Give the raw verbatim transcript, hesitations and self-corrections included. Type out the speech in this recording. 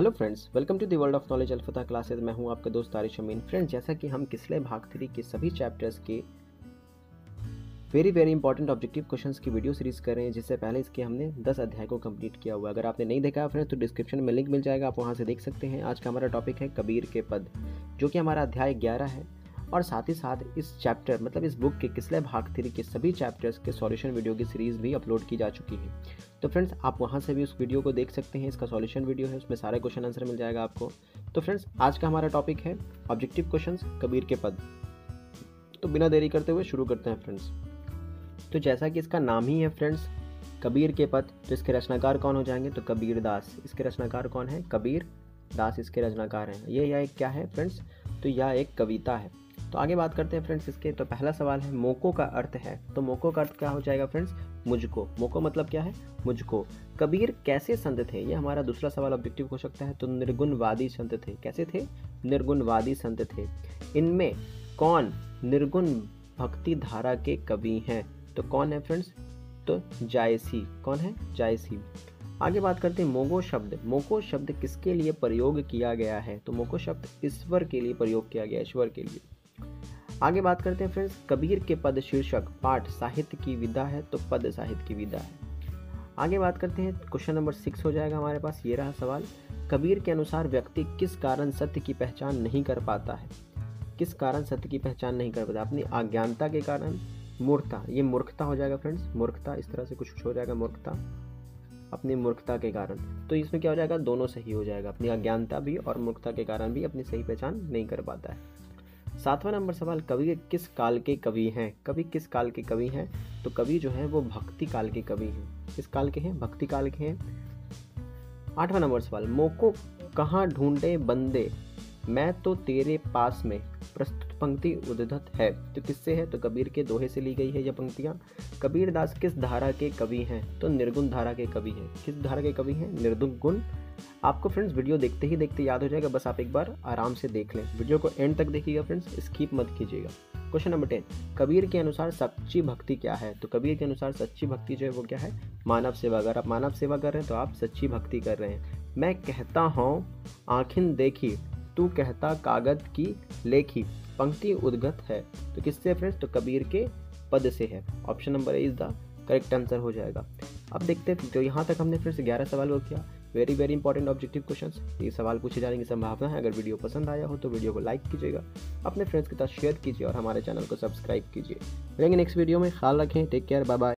Hello friends, welcome to the world of knowledge अल्फता classes. मैं हूं आपका दोस्त तारिश अमीन। फ्रेंड्स, जैसा कि हम किसले भाग थ्री के सभी चैप्टर्स के very very important objective questions की वीडियो सीरीज कर रहे हैं, जिससे पहले इसके हमने दस अध्याय को कंप्लीट किया हुआ है। अगर आपने नहीं देखा फ्रेंड्स तो डिस्क्रिप्शन में लिंक मिल जाएगा, आप वहां से देख सकते हैं। आज का हमारा टॉपिक है कबीर के पद, जो कि हमारा अध्याय ग्यारह है। और साथ ही साथ इस चैप्टर मतलब इस बुक के किसले भाग थ्री के सभी चैप्टर्स के सॉल्यूशन वीडियो की सीरीज़ भी अपलोड की जा चुकी है। तो फ्रेंड्स, आप वहां से भी उस वीडियो को देख सकते हैं। इसका सॉल्यूशन वीडियो है, उसमें सारे क्वेश्चन आंसर मिल जाएगा आपको। तो फ्रेंड्स, आज का हमारा टॉपिक है ऑब्जेक्टिव क्वेश्चंस कबीर के पद। तो बिना देरी करते हुए शुरू करते हैं फ्रेंड्स। तो जैसा कि इसका नाम ही है फ्रेंड्स कबीर के पद, तो इसके रचनाकार कौन हो जाएंगे? तो कबीर दास। इसके रचनाकार कौन है? कबीर दास इसके रचनाकार हैं। ये यह एक क्या है फ्रेंड्स? तो यह एक कविता है। तो आगे बात करते हैं फ्रेंड्स इसके। तो पहला सवाल है मोको का अर्थ है। तो मोको का अर्थ क्या हो जाएगा फ्रेंड्स? मुझको। मोको मतलब क्या है? मुझको। कबीर कैसे संत थे? ये हमारा दूसरा सवाल ऑब्जेक्टिव हो सकता है। तो निर्गुणवादी संत थे। कैसे थे? निर्गुणवादी संत थे। इनमें कौन निर्गुण भक्ति धारा के कवि हैं? तो कौन है फ्रेंड्स? तो जायसी। कौन है? जायसी। आगे बात करते हैं मोगो शब्द। मोको शब्द किसके लिए प्रयोग किया गया है? तो मोको शब्द ईश्वर के लिए प्रयोग किया गया है, ईश्वर के लिए। आगे बात करते हैं फ्रेंड्स कबीर के पद शीर्षक पाठ साहित्य की विधा है। तो पद साहित्य की विधा है। आगे बात करते हैं क्वेश्चन नंबर सिक्स हो जाएगा हमारे पास। ये रहा सवाल। कबीर के अनुसार व्यक्ति किस कारण सत्य की पहचान नहीं कर पाता है? किस कारण सत्य की पहचान नहीं कर पाता? अपनी अज्ञानता के कारण, मूर्खता। ये मूर्खता हो जाएगा फ्रेंड्स, मूर्खता। इस तरह से कुछ हो जाएगा, मूर्खता, अपनी मूर्खता के कारण। तो इसमें क्या हो जाएगा? दोनों सही हो जाएगा। अपनी अज्ञानता भी और मूर्खता के कारण भी अपनी सही पहचान नहीं कर पाता है। सातवां नंबर सवाल, कवि किस काल के कवि हैं? कवि किस काल के कवि हैं? तो कवि जो है वो भक्ति काल के कवि हैं। किस काल के हैं? भक्ति काल के हैं। आठवां नंबर सवाल, मोको कहाँ ढूंढे बंदे, मैं तो तेरे पास में। प्रस्तुत पंक्ति उद्धत है। तो किससे है? तो कबीर के दोहे से ली गई है यह पंक्तियां। कबीर दास किस धारा के कवि हैं? तो निर्गुण धारा के कवि हैं। किस धारा के कवि हैं? निर्गुण। आपको फ्रेंड्स वीडियो देखते ही देखते याद हो जाएगा, बस आप एक बार आराम से देख लें। वीडियो को एंड तक देखिएगा फ्रेंड्स, स्किप मत कीजिएगा। क्वेश्चन नंबर टेन, कबीर के अनुसार सच्ची भक्ति क्या है? तो कबीर के अनुसार सच्ची भक्ति जो है वो क्या है? मानव सेवा। अगर आप मानव सेवा कर रहे हैं तो आप सच्ची भक्ति कर रहे हैं। मैं कहता हूँ आँखिन देखी, तू कहता कागज की लेखी। पंक्ति उद्गत है। तो किससे फ्रेंड्स? तो कबीर के पद से है। Option number is the correct answer हो जाएगा। अब देखते हैं, तो यहाँ तक हमने फ्रेंड्स ग्यारह सवाल को किया। Very very important objective questions. ये सवाल पूछे जाने की संभावना है। अगर वीडियो पसंद आया हो तो वीडियो को लाइक कीजिएगा, अपने फ्रेंड्स के साथ शेयर कीजिए और हमारे चैनल को सब्सक्राइब कीजिए। मिलेंगे नेक्स्ट वीडियो में। ख्याल रखें। Take care. Bye bye.